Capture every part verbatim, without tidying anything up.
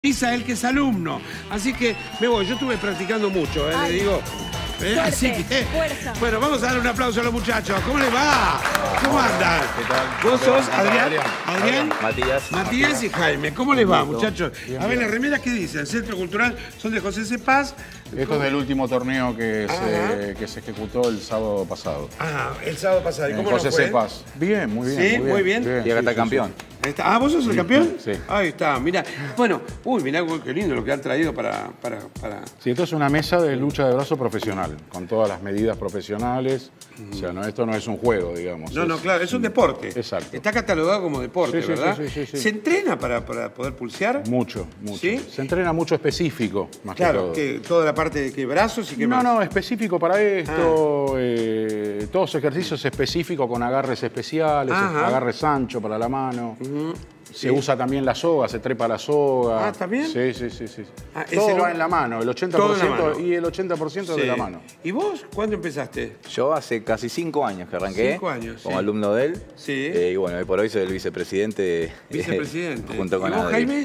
Misael, que es alumno. Así que me voy, yo estuve practicando mucho, ¿eh? Le digo. ¿eh? Suerte, Así que, fuerza. bueno, vamos a dar un aplauso a los muchachos. ¿Cómo les va? ¿Cómo andan? ¿Qué tal? ¿Vos sos Adrián? Adrián. Adrián. Matías. Matías y Jaime. ¿Cómo les va, muchachos? Bien, A ver, bien. las remeras, ¿qué dicen? Centro Cultural, son de José Cepaz. Esto es del último torneo que Ajá. se, que se ejecutó el sábado pasado. Ah, el sábado pasado. ¿Y En cómo nos José fue? Cepaz. Bien, muy bien. Sí, muy bien. Y acá está sí, campeón. sí, sí. Ahí está. Ah, ¿vos sos el campeón? Sí. Ahí está, mira. Bueno, uy, mirá qué lindo lo que han traído para... para, para... Sí, esto es una mesa de lucha de brazo profesional, con todas las medidas profesionales. O sea, no, esto no es un juego, digamos. No, no, es- claro, es un deporte. Exacto. Está catalogado como deporte, Sí, sí, ¿verdad? sí, sí, sí, sí. ¿Se entrena para, para poder pulsear? Mucho, mucho. ¿Sí? Se entrena mucho específico, más que Claro, todo. que toda la parte de que brazos y que No, más. no, específico para Ah. esto, eh, todos ejercicios específicos con agarres especiales, Ajá. agarres ancho para la mano. Ujú. Se Sí. usa también la soga, se trepa la soga. Ah, ¿también? Sí, sí, sí. sí. Ah, ese Todo no- va en la mano, el ochenta Todo por en la ciento mano. y el ochenta por ciento de Sí. la mano. ¿Y vos cuándo empezaste? Yo hace casi cinco años que arranqué. Cinco años, Como sí. alumno de él. Sí. Eh, y bueno, hoy por hoy soy el vicepresidente. eh, Vicepresidente. junto con ¿Y vos, Adri. Jaime?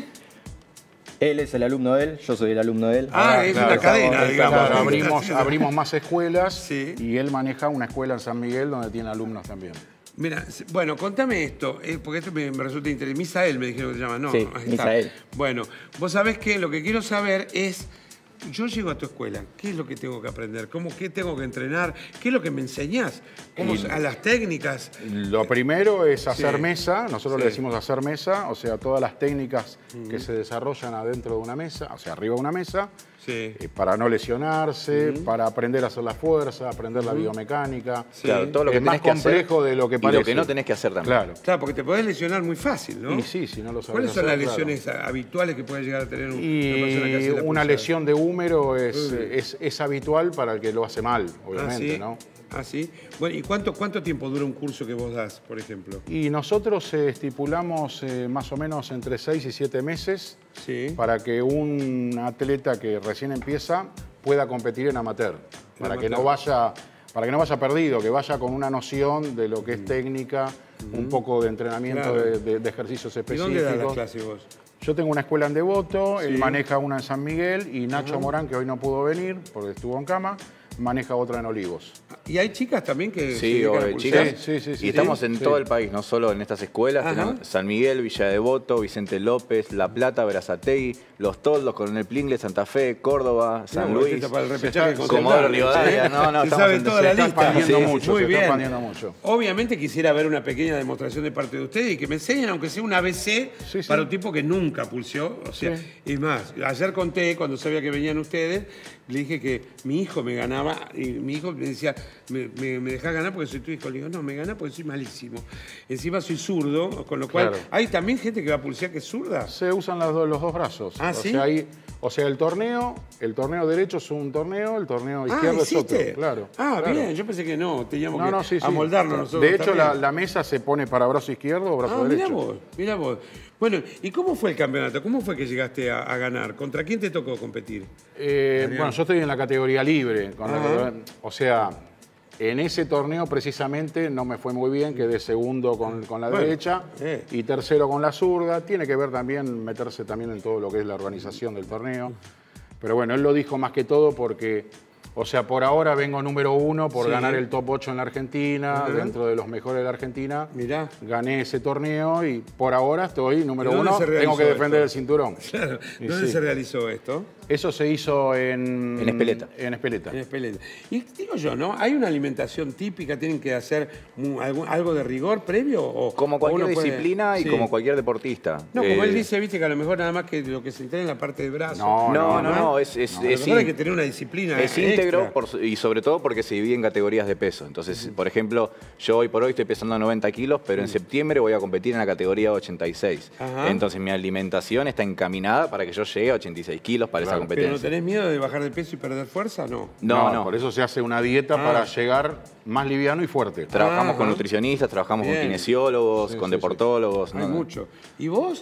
Él es el alumno de él, yo soy el alumno de él. Ah, es claro, una cadena, estamos- digamos. Claro, abrimos, abrimos más escuelas Sí. y él maneja una escuela en San Miguel donde tiene alumnos también. Mira, bueno, contame esto, eh, porque esto me, me resulta interesante. Misael me dijeron que se llama, ¿no? Sí, Ahí está. Misael. Bueno, vos sabés que lo que quiero saber es, yo llego a tu escuela, ¿qué es lo que tengo que aprender? ¿Cómo, ¿Qué tengo que entrenar? ¿Qué es lo que me enseñás? ¿Cómo, Y- a las técnicas? Lo primero es hacer Sí. mesa, nosotros Sí. le decimos hacer mesa, o sea, todas las técnicas que se desarrollan adentro de una mesa, o sea, arriba de una mesa, Sí. eh, para no lesionarse, para aprender a hacer la fuerza, aprender la biomecánica. Sí. Claro, todo lo que Es más tenés que hacer complejo de lo que y parece. lo que no tenés que hacer también. Claro. Claro, porque te podés lesionar muy fácil, ¿no? Y sí, si no lo sabes ¿Cuáles son las hacer, claro. lesiones habituales que puede llegar a tener un- una persona que Y hace la una pulsera? lesión de húmero es, Uy. es, es habitual para el que lo hace mal, Ah, obviamente, ¿sí? ¿no? Ah, ¿sí? Bueno, ¿y cuánto, cuánto tiempo dura un curso que vos das, por ejemplo? Y nosotros eh, estipulamos eh, más o menos entre seis y siete meses Sí. para que un atleta que recién empieza pueda competir en amateur, para amateur. que no vaya, para que no vaya perdido, que vaya con una noción de lo que es técnica, un poco de entrenamiento Claro. de, de- de ejercicios ¿Y específicos. dónde das las clases vos? Yo tengo una escuela en Devoto, Sí. él maneja una en San Miguel y Nacho Morán, que hoy no pudo venir porque estuvo en cama, maneja otra en Olivos. ¿Y hay chicas también que se Sí, dedican a obvio, pulsar? chicas. Sí, sí, sí, sí. y estamos en Sí. todo el país, no solo en estas escuelas. Ajá. Tenemos San Miguel, Villa Devoto, Vicente López, La Plata, Berazategui, Los Toldos, Coronel Plingle, Santa Fe, Córdoba, San No, Luis. este para el repechaje Se está- con Comodoro Central. Rivadavia. No, no, Se estamos sabe en- toda se la está lista. expandiendo Sí, mucho, muy se está bien. expandiendo mucho. Obviamente quisiera ver una pequeña demostración de parte de ustedes y que me enseñen, aunque sea un A B C, Sí, sí. para un tipo que nunca pulseó. O sea, Sí. y más, ayer conté, cuando sabía que venían ustedes, le dije que mi hijo me ganaba y mi hijo me decía, me, me, me dejás ganar porque soy tu hijo. Le digo, no, me gana porque soy malísimo. Encima soy zurdo, con lo cual, Claro. ¿hay también gente que va a pulsear que es zurda? Se usan las dos- los dos brazos. Ah, o ¿sí? Sea, hay- o sea, el torneo, el torneo derecho es un torneo, el torneo Ah, izquierdo es ¿existe? otro. Claro. Ah, claro. bien, yo pensé que no, teníamos No, que no, sí, sí. amoldarnos nosotros. De hecho, la, también. la mesa se pone para brazo izquierdo o brazo Ah, mira derecho. vos, mira vos. Bueno, ¿y cómo fue el campeonato? ¿Cómo fue que llegaste a, a ganar? ¿Contra quién te tocó competir? Eh, Adrián. bueno, yo estoy en la categoría libre. con la Ajá. categoría- o sea, en ese torneo precisamente no me fue muy bien, quedé segundo con, con la Bueno, derecha eh. y tercero con la zurda. Tiene que ver también, meterse también en todo lo que es la organización del torneo. Pero bueno, él lo dijo más que todo porque, o sea, por ahora vengo número uno por Sí. ganar el top ocho en la Argentina, Ajá. dentro de los mejores de la Argentina. Mirá. Gané ese torneo y por ahora estoy número ¿Y dónde uno. se realizó Tengo que defender esto? el cinturón. Claro. Y ¿Dónde sí. se realizó esto? Eso se hizo en... En Espeleta. En Espeleta. En Espeleta. Y digo yo, ¿no? ¿Hay una alimentación típica? ¿Tienen que hacer mu- algún- algo de rigor previo? O, Como o cualquier uno puede- disciplina y Sí. como cualquier deportista. No, como Eh, él dice, viste que a lo mejor nada más que lo que se entrena en la parte del brazo. No, No, no, no, es, es, A lo es mejor hay in- que tener una disciplina Es extra. íntegro por su- y sobre todo porque se divide en categorías de peso. Entonces, por ejemplo, yo hoy por hoy estoy pesando noventa kilos, pero en septiembre voy a competir en la categoría ochenta y seis. Ajá. Entonces mi alimentación está encaminada para que yo llegue a ochenta y seis kilos para esa Claro. ¿Pero competencia. no tenés miedo de bajar de peso y perder fuerza? No. No, no. Por eso se hace una dieta Ah. para llegar más liviano y fuerte. Trabajamos Ajá. con nutricionistas, trabajamos Bien. con kinesiólogos, Sí, con sí, sí. deportólogos. Hay ¿no? mucho. ¿Y vos?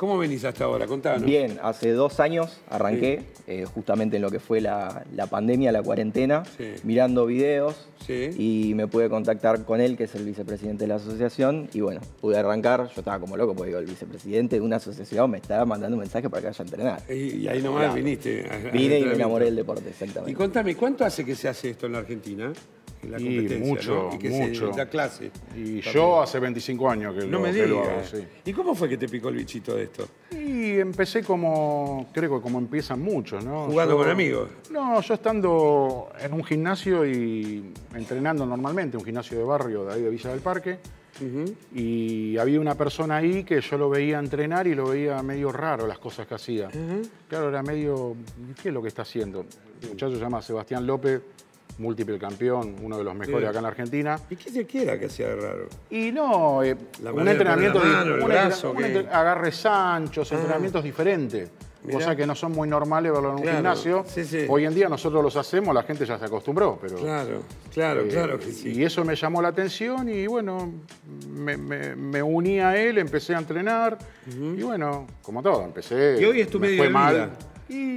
¿Cómo venís hasta ahora? Contanos. Bien, hace dos años arranqué, sí. eh, justamente en lo que fue la, la pandemia, la cuarentena, sí. mirando videos sí. y me pude contactar con él, que es el vicepresidente de la asociación, y bueno, pude arrancar. Yo estaba como loco porque digo, el vicepresidente de una asociación me estaba mandando un mensaje para que vaya a entrenar. Y, y ahí nomás claro. viniste. A, a Vine y me enamoré del deporte, exactamente. Y contame, ¿cuánto hace que se hace esto en la Argentina? La y mucho, ¿no? y que mucho. Se da clase. Y también. Yo hace veinticinco años que, no lo, me que lo digas. hago, sí. ¿Y cómo fue que te picó el bichito de esto? Y empecé como, creo que como empiezan muchos, ¿no? ¿Jugando yo, con amigos? No, yo estando en un gimnasio y entrenando normalmente, un gimnasio de barrio de ahí de Villa del Parque, uh-huh. y había una persona ahí que yo lo veía entrenar y lo veía medio raro las cosas que hacía. Uh-huh. Claro, era medio, ¿qué es lo que está haciendo? El muchacho se llama Sebastián López, múltiple campeón, uno de los mejores sí. acá en la Argentina. ¿Y qué se quiera que sea raro? Y no, eh, un entrenamiento, de mano, un, un, brazo, un entre, agarres anchos, ah. entrenamientos diferentes. Mirá. Cosas que no son muy normales verlo en un claro. gimnasio. Sí, sí. Hoy en día nosotros los hacemos, la gente ya se acostumbró. Pero, claro, claro, eh, claro que sí. Y eso me llamó la atención y bueno, me, me, me uní a él, empecé a entrenar uh-huh. y bueno, como todo, empecé. Y hoy es tu medio fue de mal. vida. Y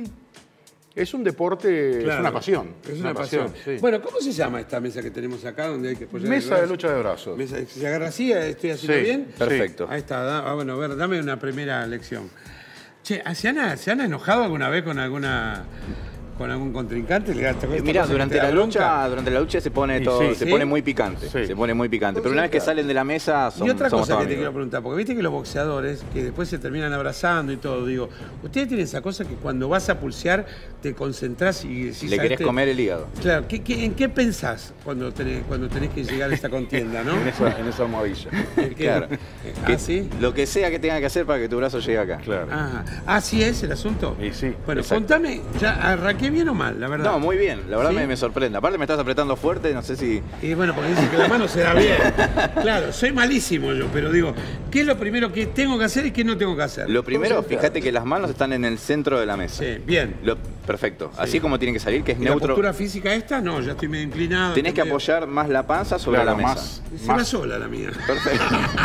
es un deporte, claro, es una pasión. Es una, una pasión. pasión sí. Bueno, ¿cómo se llama esta mesa que tenemos acá donde hay que apoyar Mesa de lucha de brazos. Mesa, ¿se agarra así? ¿Estoy haciendo sí, bien? Perfecto. Ahí está. Da, bueno, a ver, dame una primera lección. Che, ¿se han, ¿se han enojado alguna vez con alguna... con algún contrincante? Eh, Mirá, durante la lucha, durante la lucha se pone todo, sí, se ¿sí? pone muy picante, sí. se pone muy picante. Pero una vez que salen de la mesa son, y otra cosa que amigos. te quiero preguntar, porque viste que los boxeadores que después se terminan abrazando y todo, digo, ustedes tienen esa cosa que cuando vas a pulsear te concentrás y decís, le querés este... comer el hígado. Claro, ¿qué, qué, ¿en qué pensás cuando tenés, cuando tenés que llegar a esta contienda, no? en, esa, en esa almohadilla. Claro. ¿Ah, sí? Lo que sea que tenga que hacer para que tu brazo llegue acá. Claro. Ah, ¿así es el asunto? Y sí. Bueno, exacto. contame, ¿ya arranqué bien o mal, la verdad? No, muy bien, la verdad ¿sí? me, me sorprende. Aparte me estás apretando fuerte, no sé si... Y bueno, porque dicen que la mano se da bien. Claro, soy malísimo yo, pero digo, ¿qué es lo primero que tengo que hacer y qué no tengo que hacer? Lo primero, fíjate que las manos están en el centro de la mesa. Sí, bien. Lo, perfecto, sí. Así como tienen que salir, que es ¿Y neutro. ¿La postura física esta? No, ya estoy medio inclinado. Tenés que medio... apoyar más la panza sobre claro, la mesa. Más, se más... va sola la mía. Perfecto.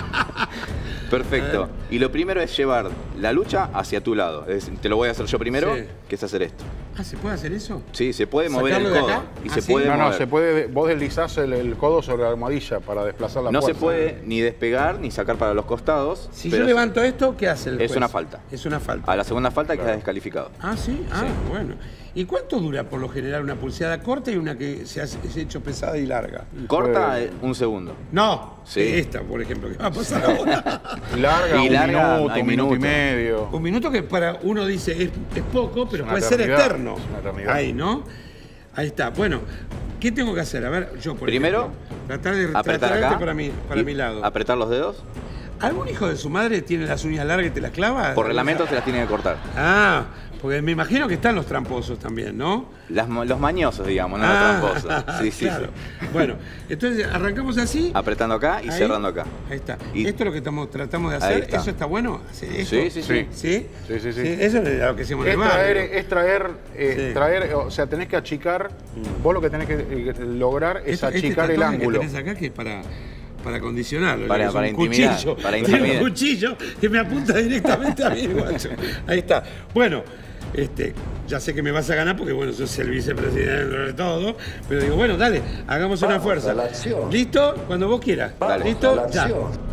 Perfecto. Y lo primero es llevar la lucha hacia tu lado. Es decir, te lo voy a hacer yo primero, sí. que es hacer esto. Ah, ¿se puede hacer eso? Sí, se puede mover el codo. Y ¿Ah, se sí? puede no, mover. no, se puede, vos deslizás el, el codo sobre la almohadilla para desplazar la No fuerza. se puede ni despegar ni sacar para los costados. Si yo levanto esto, ¿qué hace el juez? Es una falta. Es una falta. A la segunda falta claro. queda descalificado. Ah, ¿sí? Ah, sí. bueno. ¿Y cuánto dura por lo general una pulseada corta y una que se ha hecho pesada y larga? Corta, pues... un segundo. No, sí. Esta, por ejemplo, que va a pasar ahora. Larga, y un larga, minuto, un minuto y medio. Un minuto que para uno dice es, es poco, pero es puede eternidad. ser eterno. Es una eternidad. Ahí, ¿no? Ahí está. Bueno, ¿qué tengo que hacer? A ver, yo por Primero, ejemplo, tratar de apretar acá, para, mi, para mi lado. Apretar los dedos. ¿Algún hijo de su madre tiene las uñas largas y te las clava? Por reglamento se las tiene que cortar. Ah, porque me imagino que están los tramposos también, ¿no? Las, los mañosos, digamos, no ah, los tramposos. Sí, sí, claro. sí. Bueno, entonces arrancamos así. Apretando acá y ahí, cerrando acá. Ahí está. Y esto es lo que estamos, tratamos de hacer. está. ¿Eso está bueno? ¿Esto? Sí, sí, sí. ¿Sí? Sí, sí, sí. sí eso es lo que hacemos en es el barrio. traer, es traer, eh, sí. traer, o sea, tenés que achicar, mm. vos lo que tenés que eh, lograr es esto, achicar este el ángulo. Que tenés acá que es para... Para condicionarlo. Para, para un intimidar. Cuchillo. Para intimidar. Tiene un cuchillo que me apunta directamente a mí, guacho. Ahí está. Bueno, este, ya sé que me vas a ganar porque, bueno, sos el vicepresidente de todo. Pero digo, bueno, dale, hagamos Vamos una fuerza. ¿Listo? Cuando vos quieras. Dale. ¿Listo? Ya.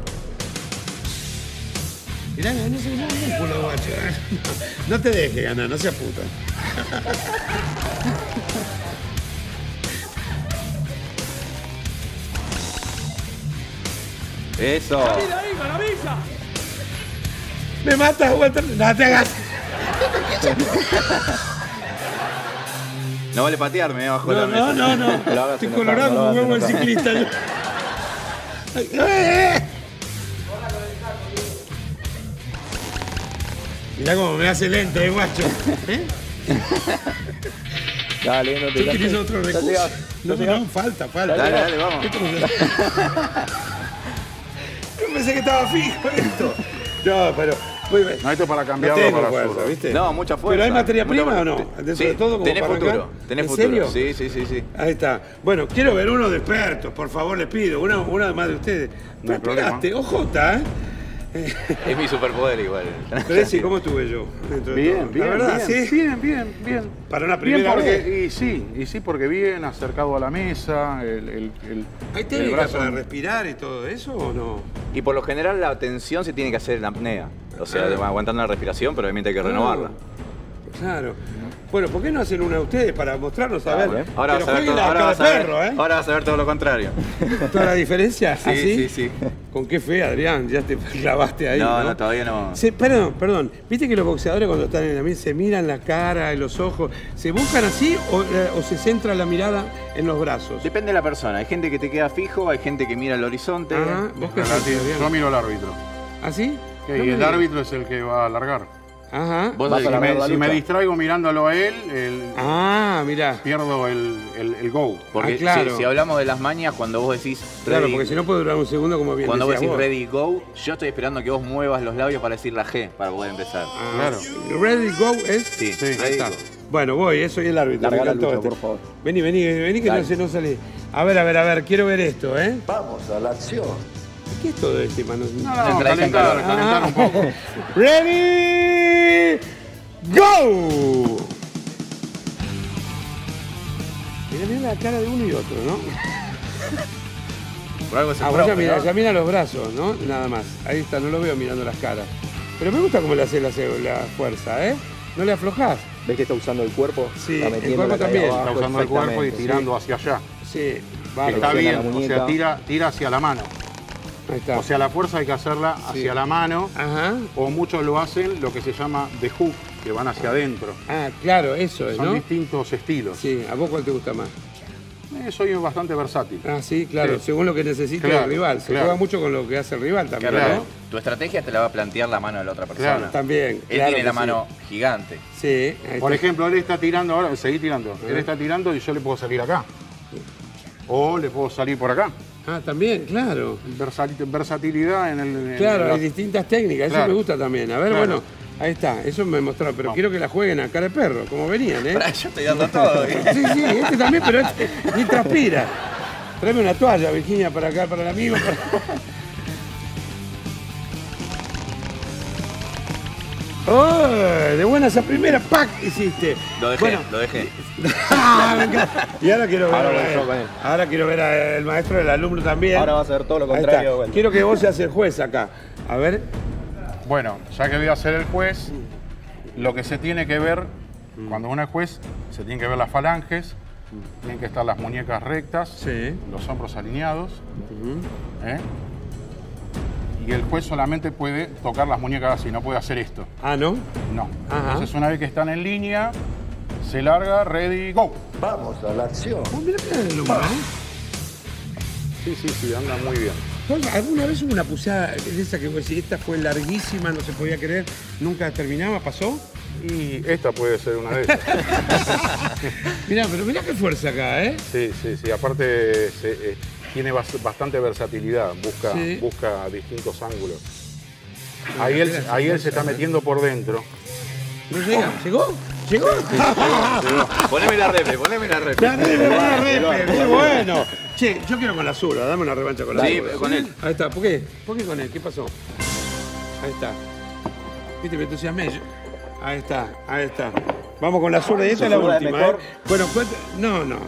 Mirá, no se me el culo, guacho. No te dejes ganar, no seas puta. Eso. Ahí, maravilla. Me matas, Walter. No te hagas. No vale patearme bajo no, la mesa. No, no, no. Estoy colorado como huevo el ciclista. Mirá cómo me hace lento, eh, guacho. ¿Eh? Dale, no te ¿Tú querés otro recurso? No, no, falta, falta. Dale, dale, vamos. Yo pensé que estaba fijo esto. No, pero... Muy bien. No, esto para cambiarlo no tengo para fuerza, zurdo. ¿viste? No, mucha fuerza. ¿Pero hay materia mucha prima fuerza. o no? Dentro Sí, de todo, como tenés para futuro. arrancar. Tenés ¿En futuro. serio? Sí, sí, sí, sí. Ahí está. Bueno, quiero ver uno de expertos, por favor, les pido. Una, una más de ustedes. No hay Tú pegaste, ojota, ¿eh? Es mi superpoder igual. Pero sí, ¿cómo estuve yo? Bien, bien, la verdad, bien, ¿sí? bien, bien, bien. Para una primera bien porque, vez. Y sí, y sí, porque bien, acercado a la mesa, el, el, el, ¿Hay el técnicas brazo- para respirar y todo eso o no? Y por lo general la tensión se tiene que hacer en apnea. O sea, Ah. aguantando la respiración, pero obviamente hay que renovarla. Claro. Bueno, ¿por qué no hacen una ustedes para mostrarnos a ver? Ahora vas Pero a ver jueguen todo, la ahora cara vas de a ver, perro, ¿eh? ahora vas a ver todo lo contrario. ¿Toda la diferencia? Sí, ¿Así? sí, sí. ¿Con qué fe, Adrián? Ya te clavaste ahí, No, ¿no? no, todavía no. Se- perdón, perdón. ¿Viste que los boxeadores cuando están en la mesa se miran la cara y los ojos? ¿Se buscan así o, eh, o se centra la mirada en los brazos? Depende de la persona. Hay gente que te queda fijo, hay gente que mira el horizonte. Ah, ¿vos qué haces, Relativo. Adrián? Yo miro al árbitro. ¿Así? Que- No y me el digas. árbitro es el que va a alargar. Ajá. Vos Vas decís- a Si la me, verdad, si me lucha. distraigo mirándolo a él, el- Ah, mirá. pierdo el, el, el go. Porque Ah, claro. si, si hablamos de las mañas, cuando vos decís Claro, ready, porque si no puede durar un segundo como bien cuando vos decías decís vos. ready, go, yo estoy esperando que vos muevas los labios para decir la G, para poder empezar. Ah, Claro. Ready, go es... Sí, Sí. Ahí ready, está. go. Bueno, voy, eh, soy el árbitro. Larga me la encantó lucha, este. por favor. Vení, vení, vení, que Dale. no sé, no salí. A ver, a ver, a ver, quiero ver esto, ¿eh? Vamos a la acción. ¿Qué es todo este, mano? No, no, Entra ahí en calentar, calor. calentar un poco. Ready, go. Mirá, mirá la cara de uno y otro, ¿no? Por algo es el Ah, vos ya profe, mira, ¿no? ya mira los brazos, ¿no? Nada más. Ahí está, no lo veo mirando las caras. Pero me gusta cómo le hace la, la fuerza, ¿eh? No le aflojás. ¿Ves que está usando el cuerpo? Sí, Está el metiendo cuerpo la cadera también. abajo Está usando el cuerpo y perfectamente, tirando hacia allá. Sí, Que bárbaro. está bien, la o muñeca. sea, tira, tira hacia la mano. Ahí está. O sea, la fuerza hay que hacerla hacia la mano, Ajá. o muchos lo hacen lo que se llama de hook, que van hacia adentro. Ah, claro, eso es, Son ¿no? distintos estilos. Sí, ¿a vos cuál te gusta más? Eh, soy bastante versátil. Ah, sí, claro, Sí. según lo que necesite Claro, el rival. Se claro. juega mucho con lo que hace el rival también, Claro, ¿no? tu estrategia te la va a plantear la mano de la otra persona. Claro. También. Él claro tiene que la sí. mano gigante. Sí, ahí Por está. ejemplo, él está tirando ahora, seguí tirando. Él está tirando y yo le puedo salir acá. O le puedo salir por acá. Ah, también, claro. Versatil- versatilidad en el. en Claro, la- hay distintas técnicas, eso Claro. me gusta también. A ver, Claro. bueno, ahí está, eso me mostraron, pero Vamos. quiero que la jueguen a cara de perro, como venían, ¿eh? Pará, yo estoy dando todo. ¿eh? Sí, sí, este también, pero este ni transpira. Tráeme una toalla, Virginia, para acá, para el amigo. Para... ¡Oh! De buena esa primera, ¡pac! Hiciste. Lo dejé, Bueno, lo dejé. Ah, me encanta. Y ahora quiero ver, Ahora voy a- yo con él. ahora quiero ver al maestro del alumno también. Ahora va a ser todo lo Ahí está. contrario. Bueno. Quiero que vos seas el juez acá. A ver. Bueno, ya que voy a ser el juez, lo que se tiene que ver, cuando uno es juez, se tienen que ver las falanges, tienen que estar las muñecas rectas, Sí. los hombros alineados. ¿eh? Y el juez solamente puede tocar las muñecas así, no puede hacer esto. Ah, ¿no? No. Ajá. Entonces, una vez que están en línea, se larga, ready, go. Vamos a la acción. Oh, mira, mira el alumno, ¿eh? Sí, sí, sí, anda muy bien. Oiga, ¿alguna vez hubo una pusada de esa que vos decís, esta fue larguísima, no se podía creer, nunca terminaba, pasó? Y esta puede ser una de esas. Mirá, pero mirá qué fuerza acá, ¿eh? Sí, sí, sí. Aparte se, eh, tiene bas- bastante versatilidad, busca, Sí. busca distintos ángulos. Ahí él, ahí él se está metiendo por dentro. ¿No llega? ¿Llegó? ¿Llegó? Poneme la repre, poneme la repre. Ya, repe, buena repe, qué bueno. Che, yo quiero con la zurda, dame una revancha con la Sí, zurda. con él. Ahí está, ¿por qué? ¿Por qué con él? ¿Qué pasó? Ahí está. Viste, me entusiasmé. Yo- Ahí está, ahí está. Vamos con la zurda y esta es la zurda es última, mejor? ¿eh? Bueno, cuenta- no, no.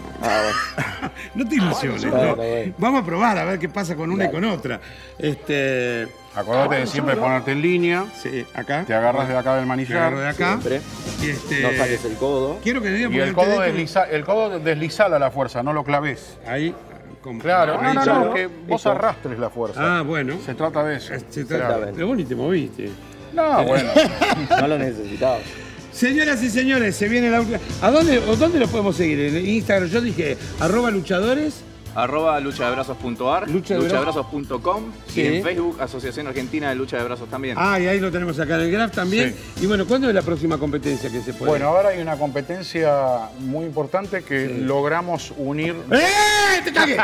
No te ilusiones, Bueno, no. bueno. Vamos a probar a ver qué pasa con una y con otra. Este. Acordate de siempre ponerte en línea, Sí, acá. te agarras de acá del Te agarro de manillar acá. Siempre. Y este. No saques el codo. Quiero que me digan y por el delante codo, de esto. desliza, el codo deslizala la fuerza, no lo claves. Ahí. Como, Claro, ahí, no, no, claro. no, que vos Esto. arrastres la fuerza. Ah, bueno. Se trata de eso. Se trata- Exactamente. Pero vos ni te moviste. No, bueno. No lo necesitabas. Señoras y señores, se viene la última. ¿A dónde, o dónde lo podemos seguir? En Instagram, yo dije, arroba luchadores. Arroba luchadebrazos punto ar, Lucha de luchadebrazos punto com Sí. y en Facebook Asociación Argentina de Lucha de Brazos también. Ah, y ahí lo tenemos acá en el graph también. Y bueno, ¿cuándo es la próxima competencia que se puede? Bueno, ahora hay una competencia muy importante que logramos unir. ¡Eh! ¡Te cagué!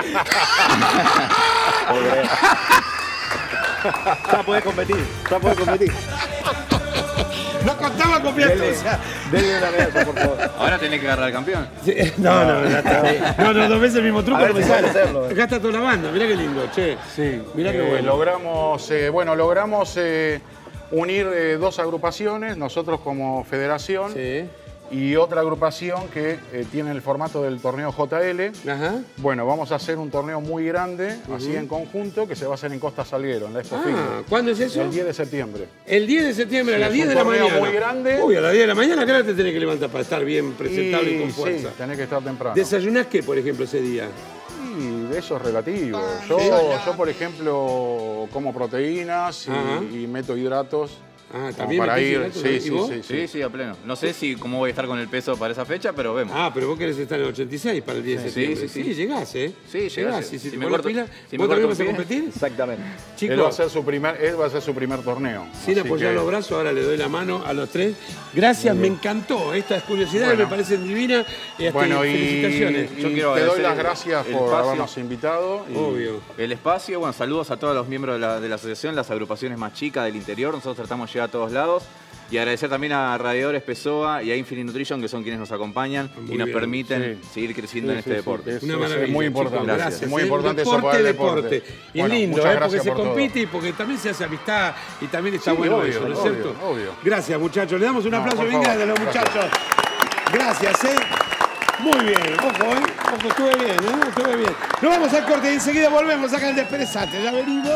Ya podés competir. Ya podés competir. No contaba a copiar Dele, cosas. dele una medalla, por favor. Ahora tenés que agarrar al campeón. Sí, No, no, no, está. no, no, dos veces el mismo truco A ver no me si puede sale. hacerlo. Acá está toda la banda, mirá qué lindo, che. Sí, Mirá qué eh, bueno. logramos, eh, bueno, logramos eh, unir eh, dos agrupaciones, nosotros como federación Sí. y otra agrupación que eh, tiene el formato del torneo J L. Ajá. Bueno, vamos a hacer un torneo muy grande, así en conjunto, que se va a hacer en Costa Salguero, en la Expo Ah, Fitness. ¿cuándo es eso? El diez de septiembre. El diez de septiembre a Sí, las es diez un de la torneo mañana. muy grande. Uy, a las diez de la mañana, ¿qué hora te tenés que levantar para estar bien presentable y, Y con sí, fuerza? tenés que estar temprano. ¿Desayunás qué, por ejemplo, ese día? Y eso es relativo. Yo, yo, por ejemplo, como proteínas Ajá. y, y meto hidratos. Ah, como también para metés ir. hidratos, Sí, ¿no? ¿Y sí, vos? sí, sí. Sí, sí, a pleno. No sé si cómo voy a estar con el peso para esa fecha, pero vemos. Ah, pero vos querés estar en el ochenta y seis para el diez de Sí, septiembre. sí, sí. llegás, ¿eh? Sí, llegás. Y si, Si te me pones corto- pila, si me ¿vos también vas corto a un pie. competir? Exactamente. Él va, a Chicos, ser su primer, él va a ser su primer torneo. sin así apoyar que- los brazos, ahora le doy la mano a los tres. Gracias, me encantó. Estas curiosidades Bueno. me parecen divinas. Y hasta Bueno, y, felicitaciones. y Yo quiero te doy agradecer las el- gracias el por espacio. habernos invitado. y- Obvio. El espacio, bueno, saludos a todos los miembros de la, de la asociación, las agrupaciones más chicas del interior. Nosotros tratamos de llegar a todos lados. Y agradecer también a Radiadores Pessoa y a Infinite Nutrition, que son quienes nos acompañan Muy y nos bien, permiten sí. seguir creciendo Sí, en sí, este sí, deporte. es- Una es maravilla. muy chicos, importante. gracias. Es muy ¿eh? importante eso deporte, para el deporte. deporte. Y Bueno, lindo, muchas ¿eh? porque gracias se por todo. compite y porque también se hace amistad y también está Sí, bueno obvio, eso, ¿no es obvio, cierto? obvio. Gracias, muchachos. Le damos un No, aplauso por bien favor. grande a los Gracias. muchachos. Gracias, ¿eh? Muy bien, ojo, ¿eh? Ojo, estuve bien, ¿eh? Estuve bien. Nos vamos al corte y enseguida volvemos acá al Desperezante. Ya venimos.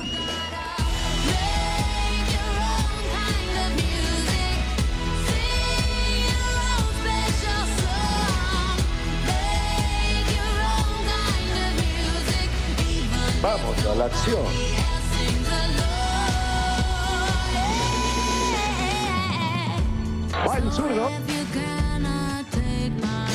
Vamos a la acción. Va el zurdo.